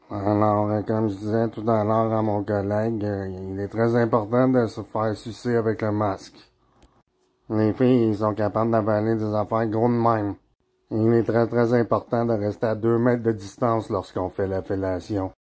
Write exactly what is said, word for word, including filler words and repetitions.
Alors, euh, comme je disais tout à l'heure à mon collègue, euh, il est très important de se faire sucer avec le masque. Les filles, ils sont capables d'avaler des affaires gros de même. Il est très très important de rester à deux mètres de distance lorsqu'on fait la fellation.